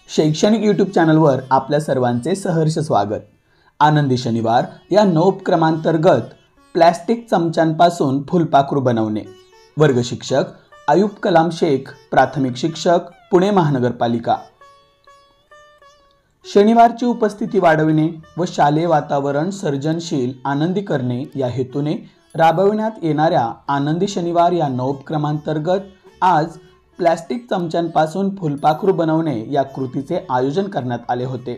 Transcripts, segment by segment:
शैक्षणिक यूट्यूब चॅनलवर आपल्या सर्वांचे सहर्ष स्वागत। आनंदी शनिवार या नवोपक्रमांतर्गत प्लास्टिक चमच्यांपासून फुलपाखरू बनवणे। वर्ग शिक्षक आयुब कलाम शेख, प्राथमिक शिक्षक, पुणे महानगरपालिका। शनिवारची उपस्थिती वाढविणे व शालेय वातावरण सर्जनशील आनंदी करणे या हेतूने राबविण्यात येणाऱ्या आनंदी शनिवार या नवोपक्रमांतर्गत आज प्लास्टिक चमच्यांपासून फुलपाखरू बनवणे या कृतीचे आयोजन करण्यात आले होते।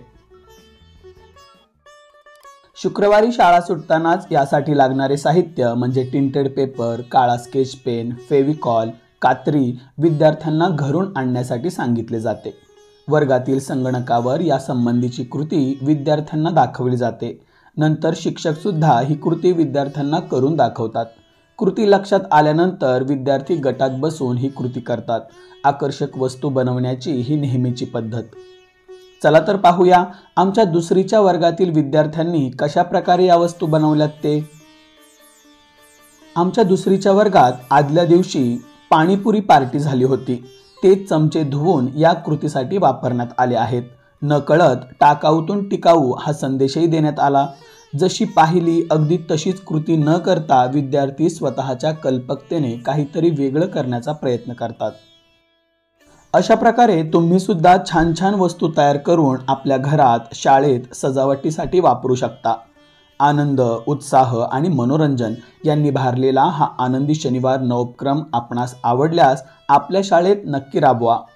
शुक्रवारी शाळा सुटतानाच यासाठी लागणारे साहित्य म्हणजे टिंटेड पेपर, काळा स्केच पेन, फेविकॉल, कात्री विद्यार्थ्यांना घरून आणण्यासाठी सांगितले जाते। वर्गातील संगणकावर या संबंधीची कृती विद्यार्थ्यांना दाखवली जाते। नंतर शिक्षक सुद्धा ही कृती विद्यार्थ्यांना करून दाखवतात। कृती लक्षात आल्यानंतर विद्यार्थी गटात बसून ही कृती करतात। आकर्षक वस्तू बनवण्याची ही नेहमीची पद्धत। चला तर पाहूया आमच्या दुसरीच्या वर्गातील विद्यार्थ्यांनी कशा प्रकारे या वस्तू बनवल्यात ते। आमच्या दुसरीच्या वर्गात आदल्या दिवशी पाणीपुरी पार्टी झाली होती। ते चमचे धुवून या कृतीसाठी वापरण्यात आले आहेत। नकळत टाकाऊतून टिकाऊ हा संदेशही देण्यात आला। जशी पाहिली अगदी तशीच कृती न करता विद्यार्थी स्वतःच्या कल्पकतेने काहीतरी वेगळं करण्याचा प्रयत्न करतात। अशा प्रकारे तुम्ही सुद्धा छान छान वस्तू तयार करून आपल्या घरात, शाळेत सजावटीसाठी वापरू शकता। आनंद, उत्साह आणि मनोरंजन यांनी भारलेला हा आनंदी शनिवार नवोपक्रम आपणास आवडल्यास आपल्या शाळेत नक्की राबवा।